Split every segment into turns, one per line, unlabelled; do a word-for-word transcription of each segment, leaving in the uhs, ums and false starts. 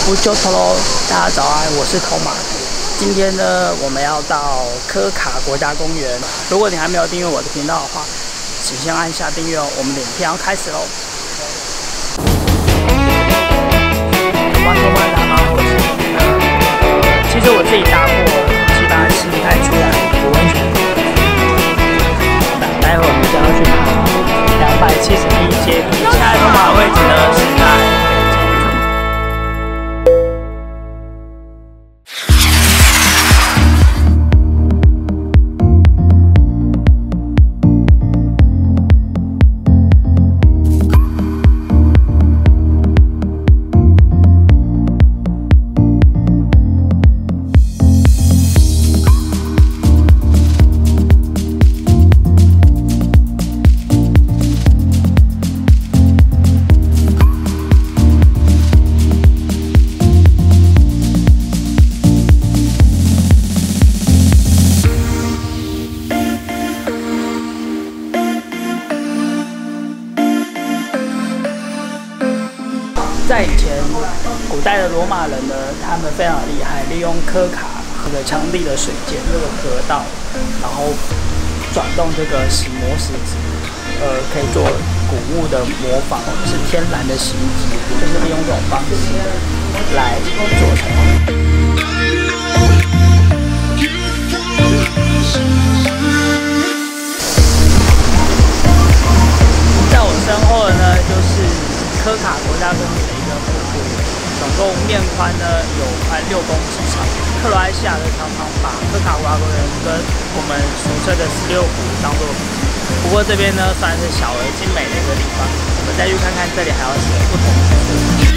不就头喽，大家早安，我是头马。今天呢，我们要到科卡国家公园。如果你还没有订阅我的频道的话，请先按下订阅哦。我们的影片要开始喽。玩过吗？打马火车？呃，其实我自己搭过，基本上心态出来不会选。那待会我们就要去爬两百七十一阶梯，现在头马的位置呢是在。 在以前，古代的罗马人呢，他们非常厉害，利用科卡河的强力的水箭这个河道，然后转动这个石磨石子，呃，可以做谷物的模仿，是天然的形迹，就是利用这种方式来做成。在我身后的呢，就是科卡国家公园。 总共面宽呢有快六公尺长。克罗埃西亚的常常把科卡国家公园跟我们俗称的十六湖当做比喻，不过这边呢算是小而精美的一个地方。我们再去看看这里还有什么不同的特色。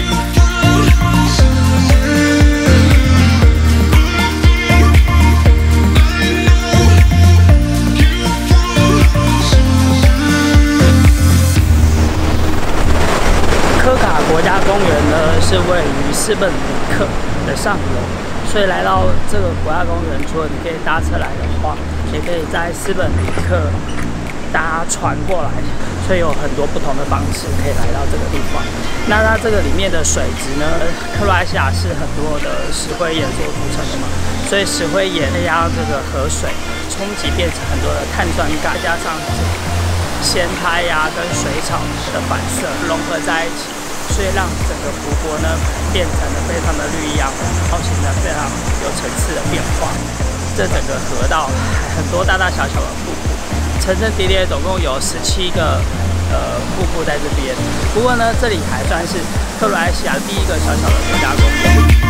科卡国家公园呢是位于斯本里克的上游，所以来到这个国家公园，除了你可以搭车来的话，也可以在斯本里克搭船过来，所以有很多不同的方式可以来到这个地方。那它这个里面的水质呢，克罗埃西亚是很多的石灰岩所组成的嘛，所以石灰岩可以让这个河水冲击变成很多的碳酸钙，加上咸苔呀跟水草的反射融合在一起。 所以让整个湖泊呢变成了非常的绿意盎然，造型呢非常有层次的变化。这整个河道很多大大小小的瀑布，层层叠叠，总共有十七个呃瀑布在这边。不过呢，这里还算是克罗埃西亚第一个小小的国家公园。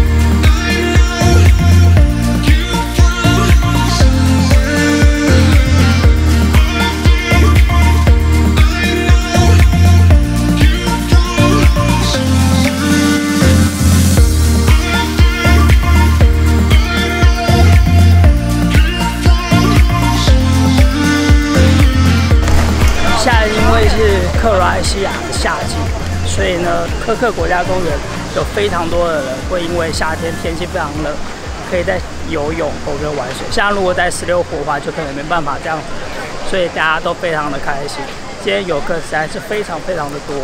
现在因为是克罗埃西亚的夏季，所以呢，科克国家公园有非常多的人会因为夏天天气非常热，可以在游泳或者玩水。像如果在十六湖的话，就可能没办法这样子，所以大家都非常的开心。今天游客实在是非常非常的多。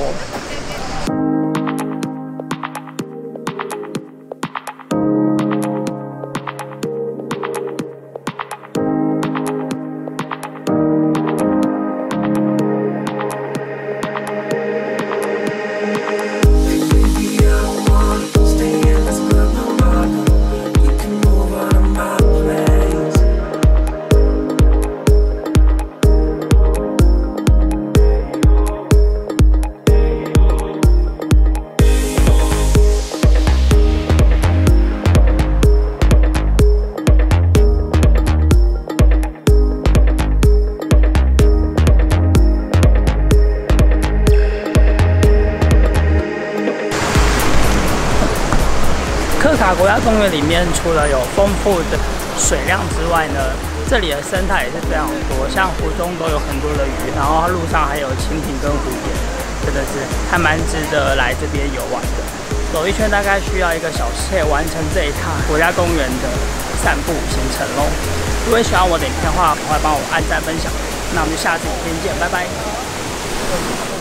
科卡国家公园里面，除了有丰富的水量之外呢，这里的生态也是非常多，像湖中都有很多的鱼，然后路上还有蜻蜓跟蝴蝶，真的是还蛮值得来这边游玩的。走一圈大概需要一个小时，可以完成这一趟国家公园的散步行程喽。如果喜欢我的影片的话，赶快帮我按赞分享。那我们就下次影片见，拜拜。